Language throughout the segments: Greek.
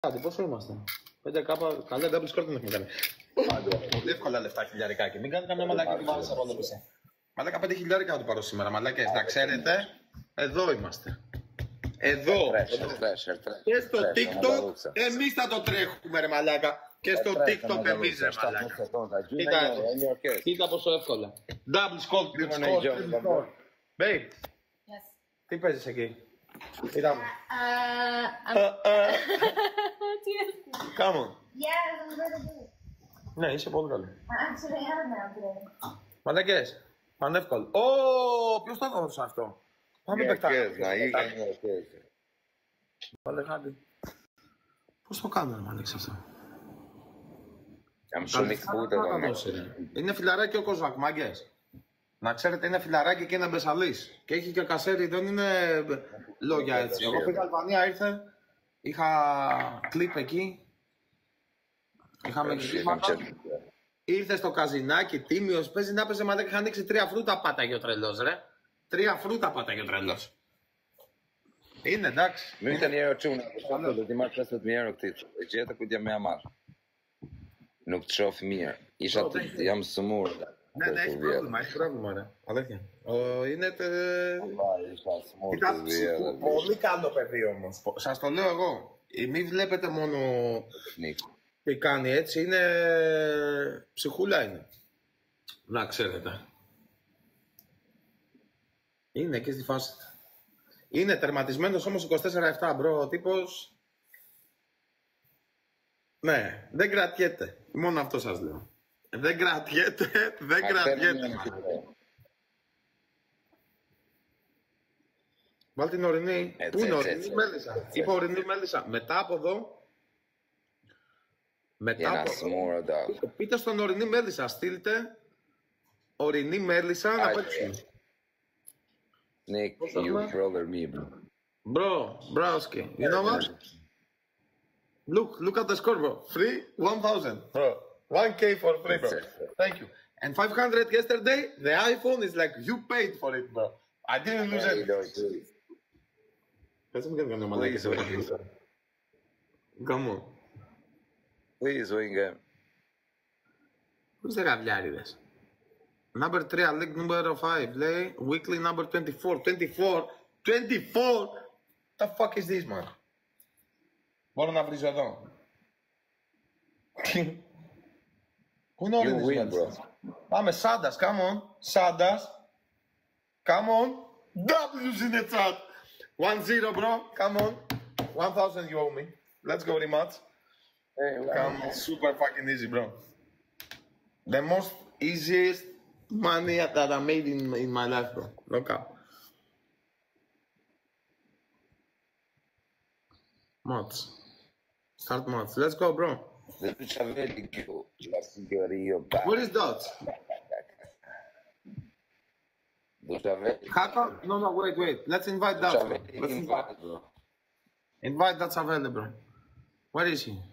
Κάτι, πόσο είμαστε. 5K, καλά, double score δεν έχουμε κάνει. Πολύ εύκολα λεφτά χιλιάρικα και μην κάνει καμιά μαλακή που βάλεις από όλο πίσω. Μαλάκα 5 χιλιάρικα θα του πάρω σήμερα, μαλάκες. Να ξέρετε, εδώ είμαστε. Εδώ. Και στο TikTok εμείς θα το τρέχουμε ρε μαλάκα. Και στο TikTok εμείς ρε μαλάκα. Κοίτα πόσο εύκολα. Double score, triple score. Babe, τι παίζεις εκεί. Κοίτα μου. Come on. Ναι, είσαι πολύ καλή. Μαλακές, πανεύκολο. Ω, ποιος το έδωσε αυτό. Πάμε παιχτάκι. Βάλε κάτι. Πώς το κάνω ρε μαλέξε αυτό. Είναι φιλαράκι ο Κοζάκ, μάγκες. Να ξέρετε είναι φιλαράκι και είναι μπεσαλής. Και έχει και κασέρι, δεν είναι λόγια έτσι. Εγώ πήγα Αλβανία, ήρθε, είχα κλιπ εκεί. Είχαμε εξηγήματα. Ήρθε στο καζινάκι, τίμιος, παίζει να παίζει μαλάκα, είχα ανοίξει 3 φρούτα πάταγε ο τρελός ρε. 3 φρούτα pátagε ο τρελός. Είναι εντάξει. Nu inte ner och tona på samtal, det är marknadsföret mer och tid. Jag tar kudja med Amar. Nuk të shofi mirë. Isha të jam sëmur. Ναι, ναι, έχει πρόβλημα, ρε. Αλήθεια. Είναι... Πολύ καλό παιδί όμως. Σας το λέω εγώ. Μην βλέπετε μόνο τι κάνει έτσι. Είναι... ψυχούλα είναι. Να ξέρετε. Είναι εκεί στη φάση. Είναι τερματισμένος όμως 24-7, μπρο, ο τύπος. Ναι, δεν κρατιέται. Μόνο αυτό σας λέω. Δεν κρατιέται, δεν κρατιέται. Βάλ την ορεινή. Πού είναι ορεινή μέλισσα. Είπα ορεινή μέλισσα. Μετά από εδώ. Μετά από εδώ. Πείτε στον ορεινή μέλισσα. Στείλτε ορεινή μέλισσα να παίξουμε. Nick, you brother me, bro. Broski. You know what? Look at the score, bro. Free 1,000. Bro. 1K for free, bro. Thank you. And 500 yesterday, the iPhone is like you paid for it, bro. I didn't lose it. Let's get going to Please win. Come on. Please win game. Who's the Gaviarides? Number 3, league number 5, λέει weekly number 24. 24! The fuck is this, man? Μπορώ να βρίζω εδώ. Πού είναι όλοι οι bro. Πάμε, Σάντας, come on. Σάντας. Come on. W's in the chat. 1-0, bro. Come on. 1,000 you owe me. Let's go rematch. Come on. Super fucking easy, bro. The most easiest money that I made in my life, bro. Look up. Match. Start match. Let's go, bro. What is that? Hacker? No, wait. Let's invite that. Let's invite that's available. Where is he?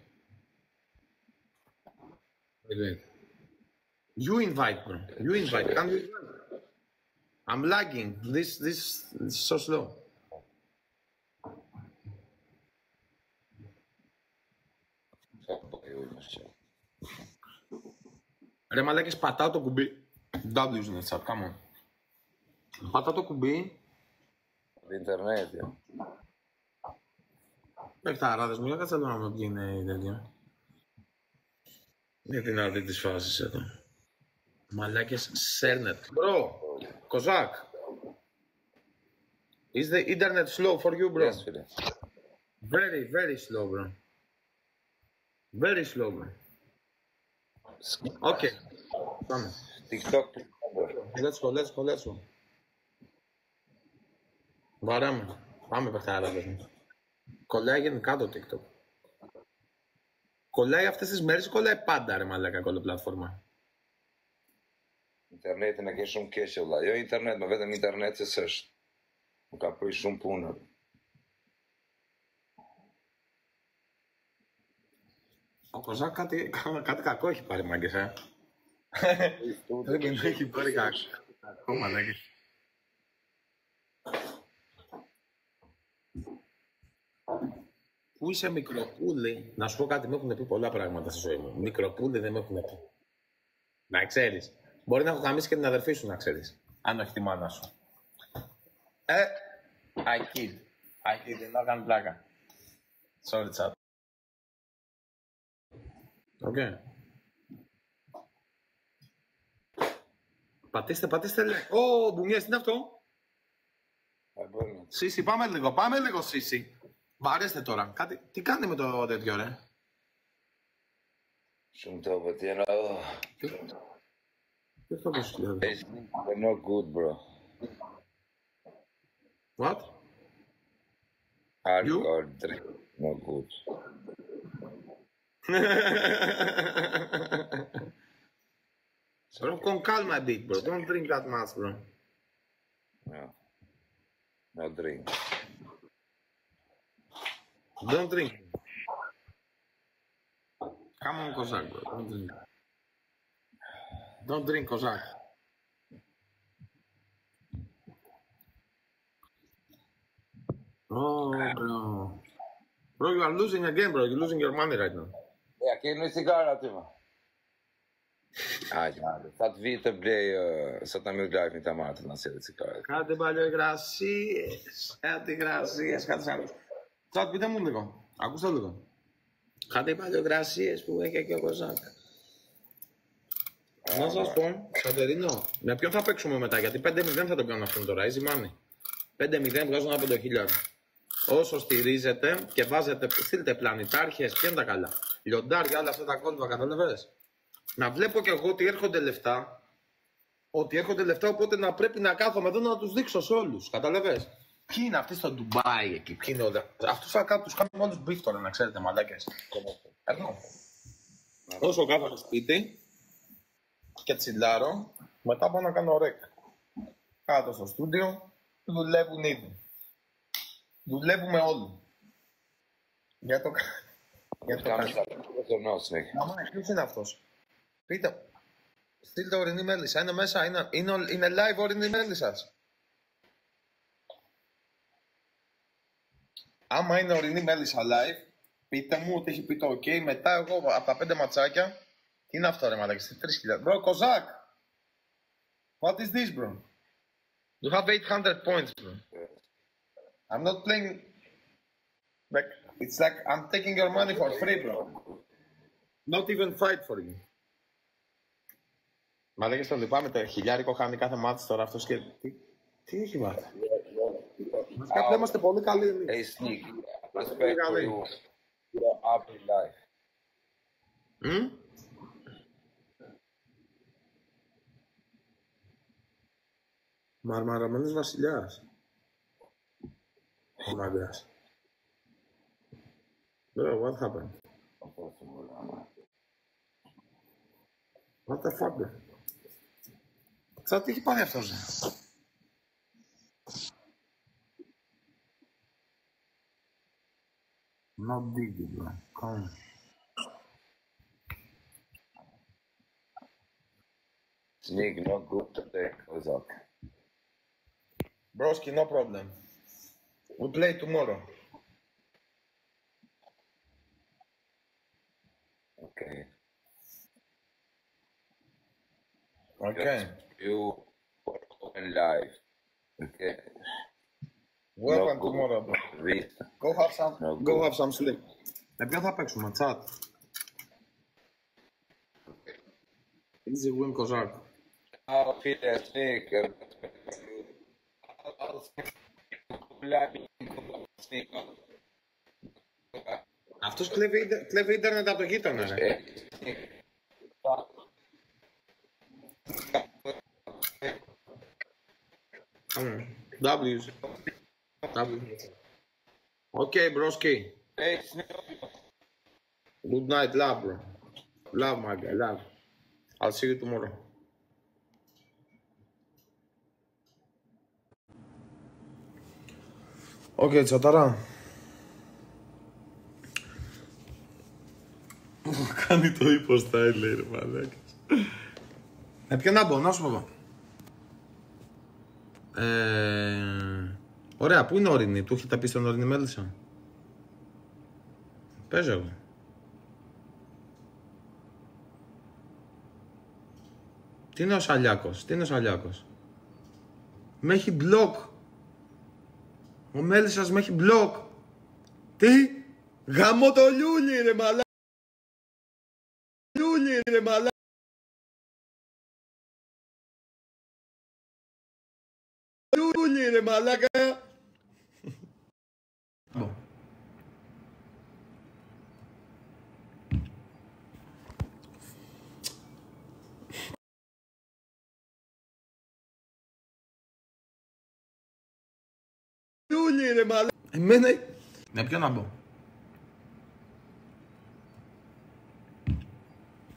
Wait. You invite, bro. You invite. Can you invite? I'm lagging. This is so slow. Ρε μαλάκες, πατάω το κουμπί. W's in the chat, come on. Πατάω το κουμπί. Ιντερνετ. Παιχταράδες μου, για κάτσε εδώ να με ποιοι είναι η τέτοια. Γιατί να δει τις φάσεις εδώ. Μαλάκες, σέρνετ. Bro, Kozak. Is the internet slow for you, bro? Yes, very, very slow, bro. Very slow, bro. Okay. Πάμε. TikTok. Let's go. Βαράμε. Πάμε, παιχταράδες μου. Κολλάει γενικά το TikTok. Κολλάει αυτές τις μέρες, κολλάει πάντα, ρε μαλάκα, κολλάει πλατφόρμα. Internetin e ke shumë keq valla. Jo internet, më vetëm interneti s'është. Më ka prit shumë punë. Ο Κοζάκ κάτι κακό έχει πάρει, μάγκες, Δεν έχει πάρει κακό, μαλάκες. Πού είσαι μικροπούλη. Να σου πω κάτι, με έχουν πει πολλά πράγματα στη ζωή μου. Μικροπούλη δεν με έχουν πει. Να ξέρεις. Μπορεί να έχω γαμίσει και την αδερφή σου, να ξέρεις. Αν όχι τη μάνα σου. I kid. Δεν θα κάνω πλάκα. Sorry, chat. Οκ. Πατήστε, λέει. Ω, μπουμιές, τι είναι αυτό? Σίση, πάμε λίγο, Σίση. Βαρέστε τώρα. Τι κάνει με το τέτοιο, ρε? Shumë të opet, jena... Τι αυτό το σκυλάδι? They're not good, bro. What? Hardcore drink, not good. Bro, con calma a bit, bro. Don't drink that much, bro. No. No drink. Don't drink. Come on, Kozak, bro. Don't drink. Don't drink, Kozak. Oh, bro. Bro, you are losing again, bro. You're losing your money right now. Aqui no cigaro, Tima. Ajde, sad vidite blej, sad nam je odgledajte ta mata na sjede cigare. Κάντε παλιογρασίες. Κάτι γρασίες, κάτι άλλος. Τσάτ, πείτε μου λίγο. Ακούστε λίγο. Κάτι παλιογρασίες που έχει και ο Κοζάκ. Να σας πω, Κατερίνο, με ποιον θα παίξουμε μετά, γιατί 5-0 θα το κάνω αυτόν τώρα, easy money. 5-0 βγάζω ένα 5.000. Όσο στηρίζετε και βάζετε, στείλτε πλανητάρχες, ποια είναι τα καλά. Λιοντάρια, όλα αυτά τα κόλπα, κατάλαβες. Να βλέπω κι εγώ ότι έρχονται λεφτά. Οπότε να πρέπει να κάθομαι εδώ να τους δείξω σε όλους. Καταλαβες. Ποιοι είναι αυτοί στο Ντουμπάι εκεί, ποιοι είναι όλα. Αυτούς θα τους κάνουμε όλους μπιφ τώρα, να ξέρετε, μαλάκες. Εδώ. Όσο κάθομαι σπίτι και τσιλάρω, μετά πάω να κάνω ρεκ. Κάτω στο στούντιο, δουλεύουν ήδη. Δουλεύουμε όλοι. Για το Κάνεις Μαμά, ποιος είναι αυτός? Πείτε, στείλτε ορεινή μέλισσα, είναι μέσα, είναι live ορεινή μέλισσας. Άμα είναι ορεινή μέλισσα live, πείτε μου ότι έχει πει το ok, μετά εγώ από τα 5 ματσάκια, τι είναι αυτό ρε μαλάκες, 3.000. Bro, Kozak, what is this bro? You have 800 points bro. I'm not playing, like, it's like I'm taking your money for free bro. Not even fight for you. Μα λέγες τον λυπάμαι, το χιλιάρικο χάνει κάθε μάτι τώρα αυτός και... Τι έχει μάθει. Μας κάποιοι είμαστε πολύ καλοί εμείς. Hey, Sneak, respect for you. You're up in life. Μαρμαραμένος βασιλιάς. Ο μαγκάς. Bro, what happened? What the fuck, bro? Σαν τι έχει πάθει αυτός, Not big, bro. Come. Sneak, not good today, Kozak. Broski, no problem. We play tomorrow. Okay. Okay. You open live. Okay. Welcome tomorrow, bro. Vista. Go have some sleep. Με ποιον θα παίξουμε, chat? Easy win, Kozak. Φίλε, Sneak. Αυτός κλέβει ίντερνετ από το γείτονα, ρε. W's. Okay, broski. Good night, love, bro. Love, my guy, love. I'll see you tomorrow. Okay, τσαταρά. Μου κάνει το υποστάιλ, λέει ρε μαλάκες. Ποιον να μπω, να σου πω. Ωραία, πού είναι ορεινή, του έχετε πει στον ορεινή μέλισσα. Παίζω εγώ. Τι είναι ο Σαλιάκος, τι είναι ο Σαλιάκος. Με έχει μπλοκ. Ο Μέλισσας με έχει μπλοκ. Τι, γαμώ το λιούλι ρε μαλάκα. Λιούλι ρε μαλάκα. Λιούλι ρε μαλάκα. Λιούλι ρε μαλάκα. Εμένα... Με ποιον να μπω.